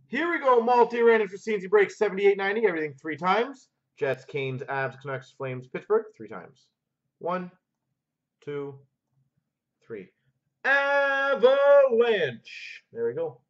Here we go. Multi-random for CNC break 78.90. Everything 3 times. Jets, Canes, Avs, Canucks, Flames, Pittsburgh 3 times. 1, 2, 3. Avalanche. There we go.